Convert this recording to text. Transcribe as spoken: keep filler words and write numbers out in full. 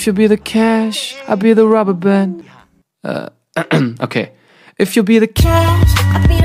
If you be the cash, I'll be the rubber band. Äh, okay. If you be the cash, I'll be